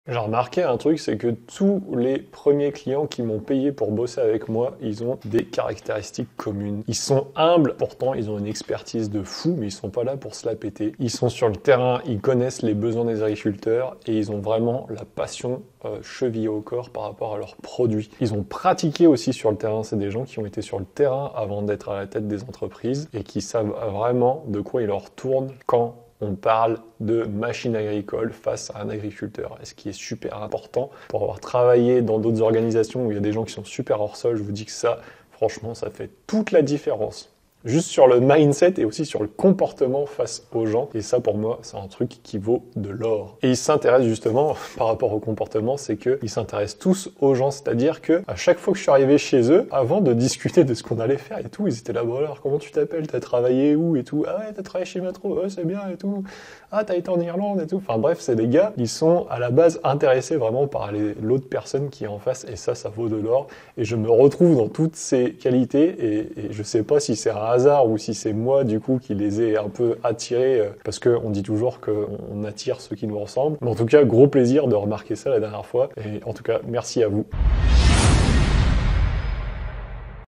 J'ai remarqué un truc, c'est que tous les premiers clients qui m'ont payé pour bosser avec moi, ils ont des caractéristiques communes. Ils sont humbles, pourtant ils ont une expertise de fou, mais ils sont pas là pour se la péter. Ils sont sur le terrain, ils connaissent les besoins des agriculteurs et ils ont vraiment la passion chevillée au corps par rapport à leurs produits. Ils ont pratiqué aussi sur le terrain, c'est des gens qui ont été sur le terrain avant d'être à la tête des entreprises et qui savent vraiment de quoi il leur tourne quand on parle de machines agricoles face à un agriculteur. Et ce qui est super important, pour avoir travaillé dans d'autres organisations où il y a des gens qui sont super hors sol, je vous dis que ça, franchement, ça fait toute la différence. Juste sur le mindset et aussi sur le comportement face aux gens. Et ça, pour moi, c'est un truc qui vaut de l'or. Et ils s'intéressent justement, par rapport au comportement, c'est qu'ils s'intéressent tous aux gens. C'est-à-dire que à chaque fois que je suis arrivé chez eux, avant de discuter de ce qu'on allait faire et tout, ils étaient là, bon alors, comment tu t'appelles? T'as travaillé où et tout? Ah ouais, t'as travaillé chez Metro? Ouais, c'est bien et tout. Ah, t'as été en Irlande et tout. Enfin bref, c'est des gars, ils sont à la base intéressés vraiment par l'autre personne qui est en face. Et ça vaut de l'or. Et je me retrouve dans toutes ces qualités et je sais pas si c'est un hasard ou si c'est moi du coup qui les ai un peu attirés parce qu'on dit toujours qu'on attire ceux qui nous ressemblent. Mais en tout cas, gros plaisir de remarquer ça la dernière fois et en tout cas, merci à vous.